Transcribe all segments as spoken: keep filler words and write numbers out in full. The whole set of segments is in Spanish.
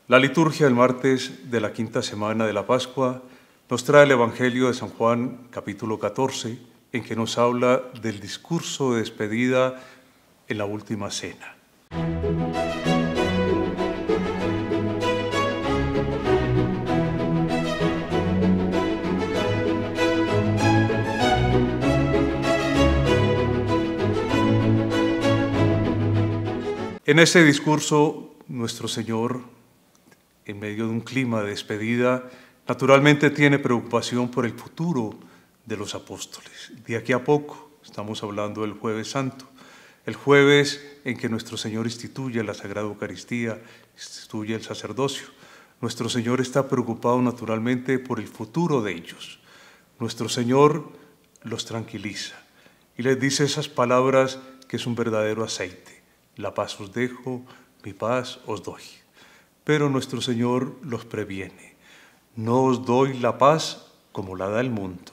La liturgia del martes de la quinta semana de la Pascua nos trae el Evangelio de San Juan, capítulo catorce, en que nos habla del discurso de despedida en la última cena. En ese discurso, nuestro Señor, en medio de un clima de despedida, naturalmente tiene preocupación por el futuro de los apóstoles. De aquí a poco, estamos hablando del Jueves Santo, el jueves en que nuestro Señor instituye la Sagrada Eucaristía, instituye el sacerdocio. Nuestro Señor está preocupado naturalmente por el futuro de ellos. Nuestro Señor los tranquiliza y les dice esas palabras que es un verdadero aceite. La paz os dejo, mi paz os doy. Pero nuestro Señor los previene. No os doy la paz como la da el mundo.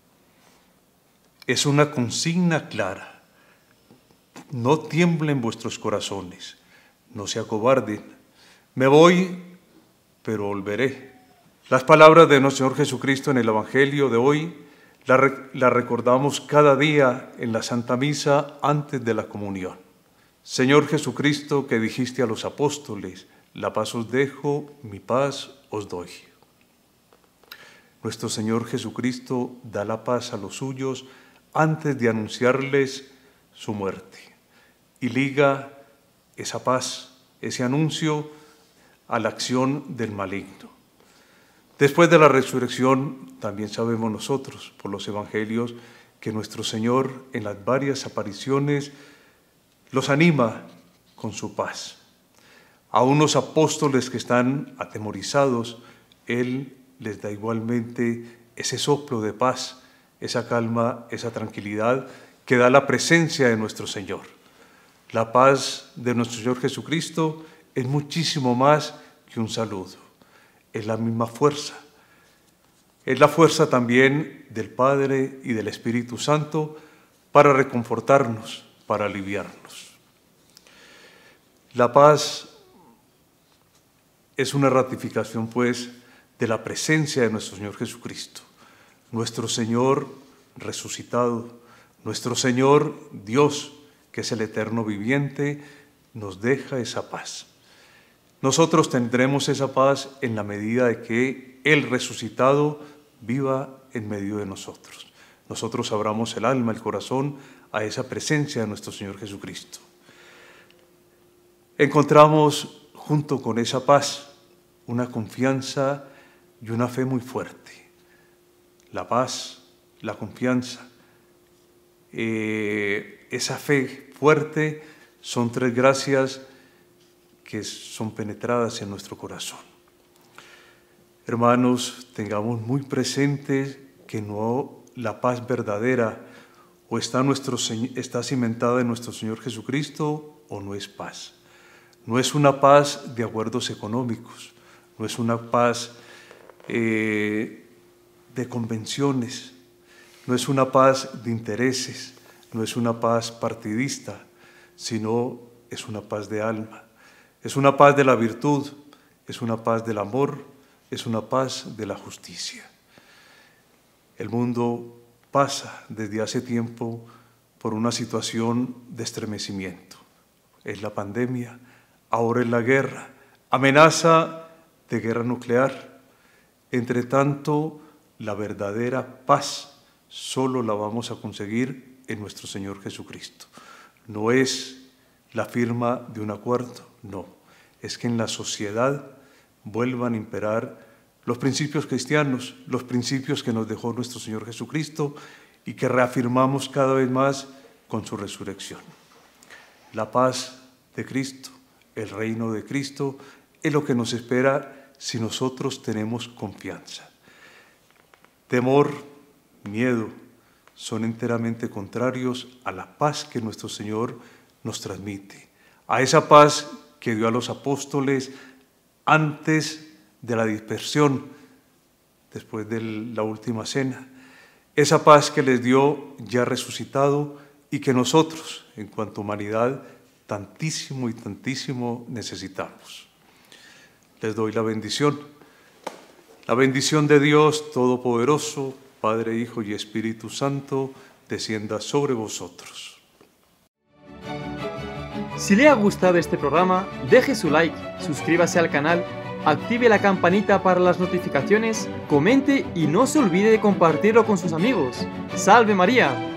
Es una consigna clara. No tiemblen vuestros corazones, no se acobarden. Me voy, pero volveré. Las palabras de nuestro Señor Jesucristo en el Evangelio de hoy las la, la recordamos cada día en la Santa Misa antes de la comunión. Señor Jesucristo, que dijiste a los apóstoles, la paz os dejo, mi paz os doy. Nuestro Señor Jesucristo da la paz a los suyos antes de anunciarles su muerte y liga esa paz, ese anuncio, a la acción del maligno. Después de la resurrección, también sabemos nosotros, por los evangelios, que nuestro Señor en las varias apariciones los anima con su paz. A unos apóstoles que están atemorizados, Él les da igualmente ese soplo de paz, esa calma, esa tranquilidad que da la presencia de nuestro Señor. La paz de nuestro Señor Jesucristo es muchísimo más que un saludo, es la misma fuerza. Es la fuerza también del Padre y del Espíritu Santo para reconfortarnos, para aliviarnos. La paz es una ratificación, pues, de la presencia de nuestro Señor Jesucristo, nuestro Señor resucitado, nuestro Señor Dios, que es el eterno viviente, nos deja esa paz. Nosotros tendremos esa paz en la medida de que el resucitado viva en medio de nosotros. Nosotros abramos el alma, el corazón a esa presencia de nuestro Señor Jesucristo. Encontramos junto con esa paz una confianza y una fe muy fuerte. La paz, la confianza, eh, esa fe fuerte son tres gracias que son penetradas en nuestro corazón. Hermanos, tengamos muy presente que no la paz verdadera o está, nuestro, está cimentada en nuestro Señor Jesucristo o no es paz. No es una paz de acuerdos económicos, no es una paz eh, de convenciones, no es una paz de intereses, no es una paz partidista, sino es una paz de alma. Es una paz de la virtud, es una paz del amor, es una paz de la justicia. El mundo pasa desde hace tiempo por una situación de estremecimiento. Es la pandemia, ahora es la guerra, amenaza de guerra nuclear. Entre tanto, la verdadera paz solo la vamos a conseguir en nuestro Señor Jesucristo. No es la firma de un acuerdo, no. Es que en la sociedad vuelvan a imperar los principios cristianos, los principios que nos dejó nuestro Señor Jesucristo y que reafirmamos cada vez más con su resurrección. La paz de Cristo, el reino de Cristo, es lo que nos espera si nosotros tenemos confianza. Temor, miedo, son enteramente contrarios a la paz que nuestro Señor nos transmite, a esa paz que dio a los apóstoles antes de la dispersión, después de la última cena, esa paz que les dio ya resucitado y que nosotros, en cuanto a humanidad, tantísimo y tantísimo necesitamos. les doy la bendición. La bendición de Dios Todopoderoso, Padre, Hijo y Espíritu Santo, descienda sobre vosotros. Si le ha gustado este programa, deje su like, suscríbase al canal, active la campanita para las notificaciones, comente y no se olvide de compartirlo con sus amigos. ¡Salve María!